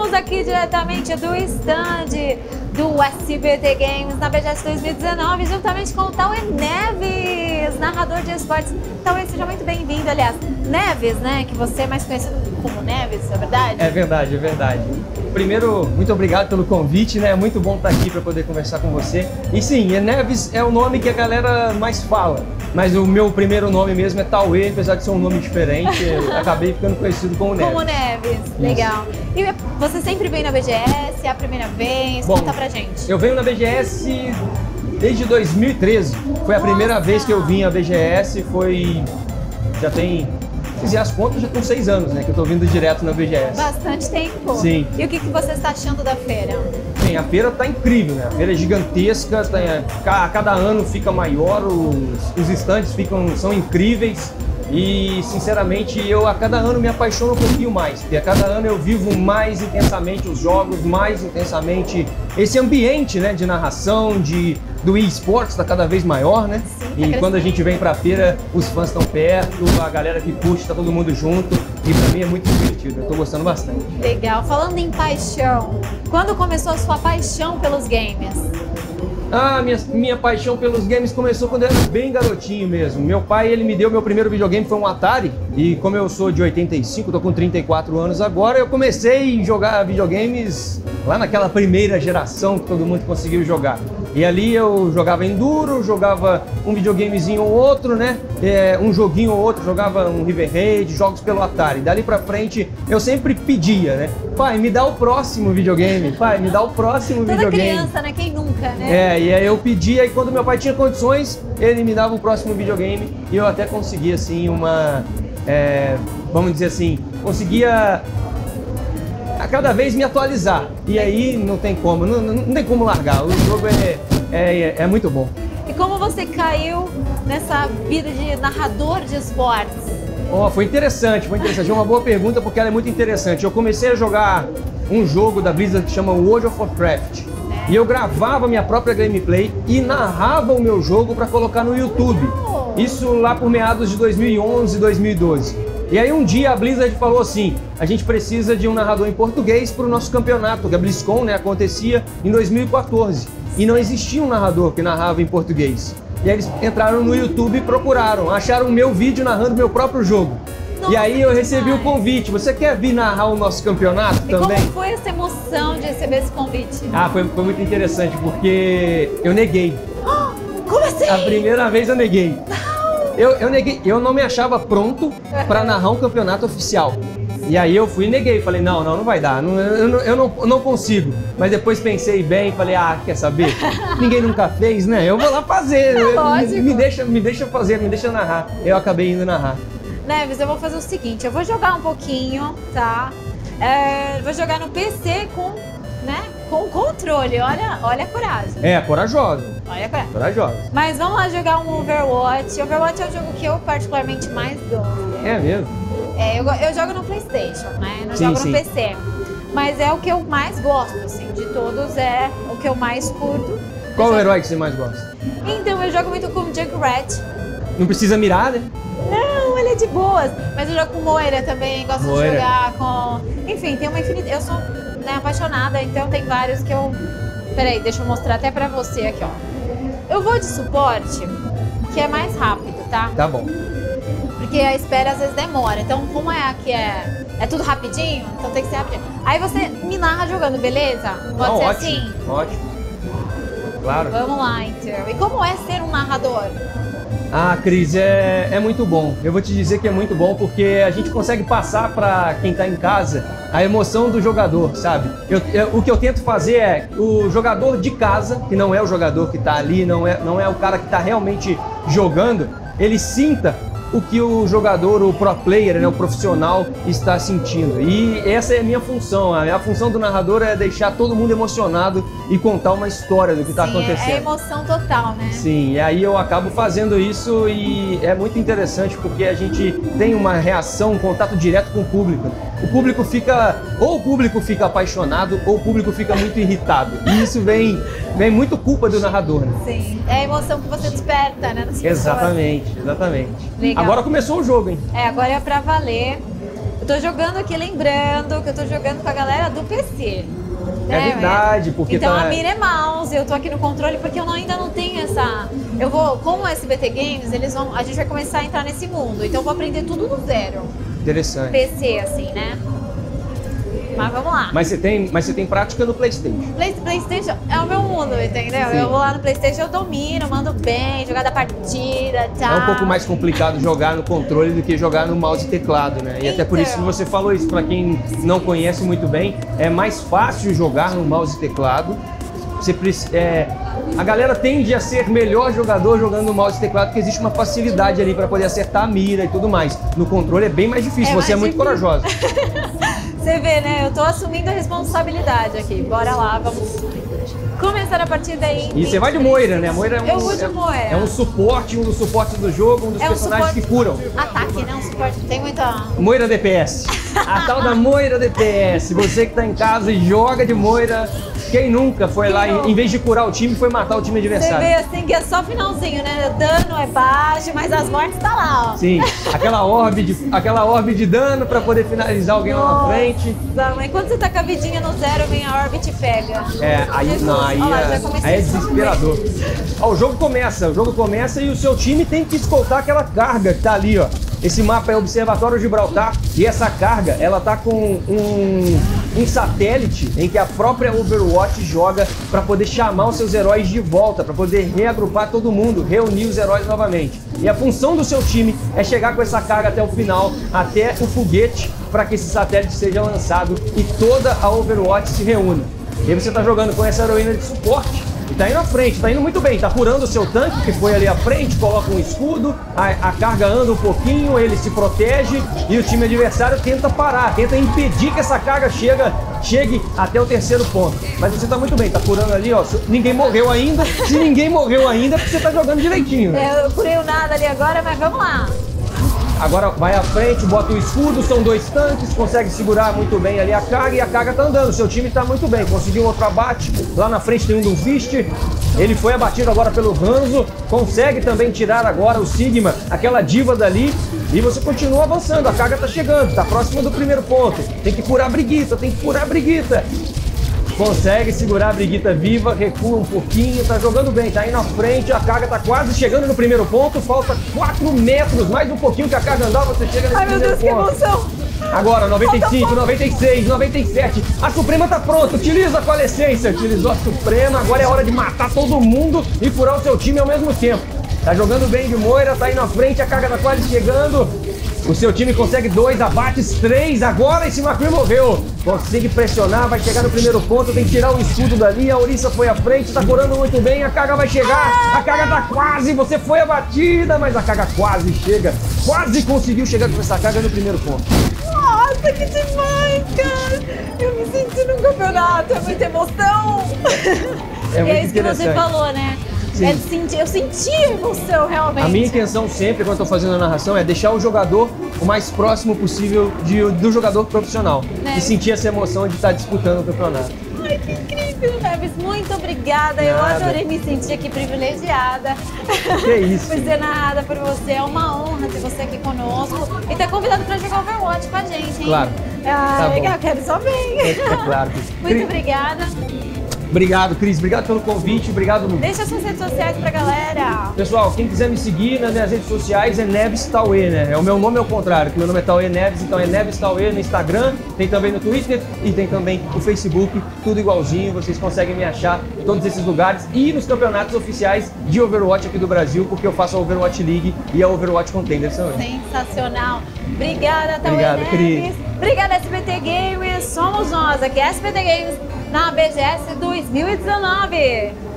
Estamos aqui diretamente do stand do SBT Games na BGS 2019, juntamente com o Tauê Neves, narrador de esportes. Tauê, seja muito bem-vindo. Aliás, Neves, né, que você é mais conhecido como Neves, é verdade? É verdade, é verdade. Primeiro, muito obrigado pelo convite, né? É muito bom estar aqui para poder conversar com você. E sim, Neves é o nome que a galera mais fala, mas o meu primeiro nome mesmo é Tauê, apesar de ser um nome diferente, acabei ficando conhecido como Neves. Como Neves, legal. E você sempre vem na BGS, é a primeira vez? Bom, conta pra gente. Eu venho na BGS desde 2013, foi a primeira vez que eu vim à BGS, já tem... Se fizer as contas, já tem 6 anos, né, que eu tô vindo direto na BGS. Bastante tempo. Sim. E o que você está achando da feira? Bem, a feira tá incrível, né? A feira é gigantesca, a cada ano fica maior, os estandes são incríveis. E, sinceramente, eu a cada ano me apaixono um pouquinho mais, porque a cada ano eu vivo mais intensamente os jogos, mais intensamente esse ambiente, né, de narração, do eSports está cada vez maior, né? Sim, e quando a gente vem pra feira, os fãs estão perto, a galera que curte, tá todo mundo junto, e pra mim é muito divertido, eu tô gostando bastante. Legal. Falando em paixão, quando começou a sua paixão pelos games? Ah, minha paixão pelos games começou quando eu era bem garotinho mesmo. Meu pai, ele me deu meu primeiro videogame, foi um Atari. E como eu sou de 85, tô com 34 anos agora, eu comecei a jogar videogames lá naquela primeira geração que todo mundo conseguiu jogar. E ali eu jogava Enduro, jogava um videogamezinho ou outro, né? Um joguinho ou outro, jogava um River Raid, jogos pelo Atari. Dali pra frente eu sempre pedia, né? Pai, me dá o próximo videogame. Pai, me dá o próximo videogame. Toda criança, né? Quem nunca, né? E aí eu pedia, e quando meu pai tinha condições, ele me dava o próximo videogame. E eu até conseguia, assim, vamos dizer assim, conseguia a cada vez me atualizar. E aí não tem como, não tem como largar. O jogo é muito bom. E como você caiu nessa vida de narrador de esportes? Foi interessante, É uma boa pergunta porque ela é muito interessante. Eu comecei a jogar um jogo da Blizzard que chama World of Warcraft. E eu gravava minha própria gameplay e narrava o meu jogo para colocar no YouTube. Isso lá por meados de 2011, 2012. E aí um dia a Blizzard falou assim, a gente precisa de um narrador em português para o nosso campeonato, que a BlizzCon, né, acontecia em 2014. E não existia um narrador que narrava em português. E aí eles entraram no YouTube e procuraram, acharam o meu vídeo narrando meu próprio jogo. Nossa, e aí eu recebi o convite, você quer vir narrar o nosso campeonato também? Como foi essa emoção de receber esse convite? Foi muito interessante, porque eu neguei. Como assim? A primeira vez eu neguei. Eu neguei, eu não me achava pronto para narrar um campeonato oficial. E aí eu fui e neguei, falei, não vai dar, eu não consigo. Mas depois pensei bem, falei, quer saber? Ninguém nunca fez, né? Eu vou lá fazer, me deixa fazer, me deixa narrar. Eu acabei indo narrar. Neves, eu vou fazer o seguinte, eu vou jogar um pouquinho, tá? Vou jogar no PC com controle, olha a coragem. Corajosa. Olha a coragem. Corajosa. Mas vamos lá jogar um Overwatch. Overwatch é o jogo que eu particularmente mais gosto. É mesmo? Eu jogo no PlayStation, né? Não jogo no PC. Mas é o que eu mais gosto, assim, de todos é o que eu mais curto. Qual o herói que você mais gosta? Então, eu jogo muito com o Junkrat. Não precisa mirar, né? Não, ele é de boas. Mas eu jogo com Moira também, gosto de jogar com... Enfim, tem uma infinidade. Eu sou apaixonada, então tem vários que eu... Peraí, deixa eu mostrar até pra você aqui, ó. Eu vou de suporte, que é mais rápido, tá? Tá bom. Porque a espera às vezes demora. Então, como aqui é tudo rapidinho, então tem que ser rapidinho. Aí você me narra jogando, beleza? Pode ser ótimo, assim? Ótimo. Claro. Vamos lá, então. E como é ser um narrador? Cris, é muito bom. Eu vou te dizer que é muito bom porque a gente consegue passar para quem está em casa a emoção do jogador, sabe? O que eu tento fazer é o jogador de casa, que não é o jogador que está ali, não é o cara que está realmente jogando, ele sinta o que o jogador, o pro player, né, o profissional está sentindo. E essa é a minha função. A função do narrador é deixar todo mundo emocionado e contar uma história do que está acontecendo. É emoção total, né? Sim, e aí eu acabo fazendo isso e é muito interessante porque a gente tem uma reação, um contato direto com o público. O público fica apaixonado ou o público fica muito irritado. E isso vem muito culpa do narrador, né? Sim, é a emoção que você desperta, né? Exatamente. Legal. Agora começou o jogo, hein? Agora é pra valer. Eu tô jogando aqui, lembrando que eu tô jogando com a galera do PC. É verdade, porque então tá... a mira é mouse, eu tô aqui no controle porque eu ainda não tenho essa... Eu vou, como o SBT Games, a gente vai começar a entrar nesse mundo, então eu vou aprender tudo do zero. Interessante. PC, assim, né? Mas vamos lá. Mas você tem prática no PlayStation. PlayStation é o meu mundo, entendeu? Sim. Eu vou lá no PlayStation, eu domino, mando bem, jogar da partida, tal. É um pouco mais complicado jogar no controle do que jogar no mouse e teclado, né? E até por isso que você falou isso, para quem não conhece muito bem, é mais fácil jogar no mouse e teclado. A galera tende a ser melhor jogador jogando no mouse e teclado, porque existe uma facilidade ali para poder acertar a mira e tudo mais. No controle é bem mais difícil, você é muito corajosa. Você vê, né? Eu tô assumindo a responsabilidade aqui. Bora lá, vamos começar a partida aí. E você vai de Moira, né? A Moira eu vou de Moira. É um suporte, um dos suportes do jogo, um dos personagens que curam. Ataque, né? Um suporte. Tem muita... Moira DPS. A tal da Moira DPS. Você que tá em casa e joga de Moira... Quem nunca foi lá, em vez de curar o time, foi matar o time adversário? Você vê assim que é só finalzinho, né? O dano é baixo, mas as mortes tá lá, ó. Sim, aquela orbe de dano pra poder finalizar alguém lá na frente. Mas quando você tá com a vidinha no zero, vem a orbe e te pega. Aí é desesperador. Ó, o jogo começa e o seu time tem que escoltar aquela carga que tá ali, ó. Esse mapa é Observatório Gibraltar e essa carga, ela tá com um satélite em que a própria Overwatch joga para poder chamar os seus heróis de volta, para poder reagrupar todo mundo, reunir os heróis novamente. E a função do seu time é chegar com essa carga até o final, até o foguete, para que esse satélite seja lançado e toda a Overwatch se reúna. E aí você tá jogando com essa heroína de suporte, e tá indo à frente, tá indo muito bem, tá curando o seu tanque, que foi ali à frente, coloca um escudo, a carga anda um pouquinho, ele se protege e o time adversário tenta parar, tenta impedir que essa carga chegue até o terceiro ponto. Mas você tá muito bem, tá curando ali, ó, ninguém morreu ainda, se ninguém morreu ainda é porque você tá jogando direitinho, né? Eu curei o nada ali agora, mas vamos lá. Agora vai à frente, bota o escudo, são dois tanques, consegue segurar muito bem ali a carga e a carga tá andando. Seu time tá muito bem, conseguiu outro abate. Lá na frente tem um Doomfist, ele foi abatido agora pelo Hanzo, consegue também tirar agora o Sigma, aquela diva dali, e você continua avançando. A carga tá chegando, tá próximo do primeiro ponto. Tem que curar a Brigitte, tem que curar a Brigitte. Consegue segurar a Brigitte viva, recua um pouquinho, tá jogando bem, tá indo à frente, a carga tá quase chegando no primeiro ponto, falta 4 metros, mais um pouquinho que a carga andar, você chega nesse primeiro ponto. Ai meu Deus, que emoção! Agora, 95, 96, 97, a Suprema tá pronta, utiliza a coalescência, utilizou a Suprema, agora é hora de matar todo mundo e furar o seu time ao mesmo tempo. Tá jogando bem de Moira, tá indo à frente, a carga tá quase chegando. O seu time consegue 2 abates, 3, agora esse McCree morreu. Consegue pressionar, vai chegar no primeiro ponto, tem que tirar o escudo dali, a Orisa foi à frente, tá curando muito bem, a carga vai chegar, a carga tá quase, você foi abatida, mas a carga quase chega, quase conseguiu chegar com essa carga no primeiro ponto. Nossa, que demais, cara! Eu me senti num campeonato, é muita emoção! É muito isso que você falou, né? Eu senti a emoção, realmente. A minha intenção sempre, quando eu tô fazendo a narração, é deixar o jogador o mais próximo possível do jogador profissional. E sentir essa emoção de estar disputando o campeonato. Ai, que incrível, Neves. Muito obrigada. Eu adorei me sentir aqui privilegiada. Que isso. Por ser narrada por você. É uma honra ter você aqui conosco. E ter convidado pra jogar Overwatch com a gente, hein? Claro. Ah, legal, quero só bem. É claro. Muito obrigada. Obrigado, Cris. Obrigado pelo convite. Obrigado. Deixa suas redes sociais pra galera. Pessoal, quem quiser me seguir nas minhas redes sociais é Neves Tauê, né? O meu nome é o contrário, que meu nome é Tauê Neves, então é Neves Tauê no Instagram, tem também no Twitter e tem também no Facebook, tudo igualzinho. Vocês conseguem me achar em todos esses lugares e nos campeonatos oficiais de Overwatch aqui do Brasil, porque eu faço a Overwatch League e a Overwatch Contenders também. Sensacional. Obrigada, Tauê Neves. Cris. Obrigada, SBT Games. Somos nós aqui, SBT Games, na BGS 2019.